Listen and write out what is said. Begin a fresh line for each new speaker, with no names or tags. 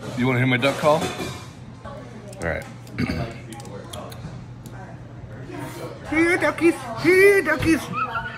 You want to hear my duck call? All right. Here, duckies. Here, duckies.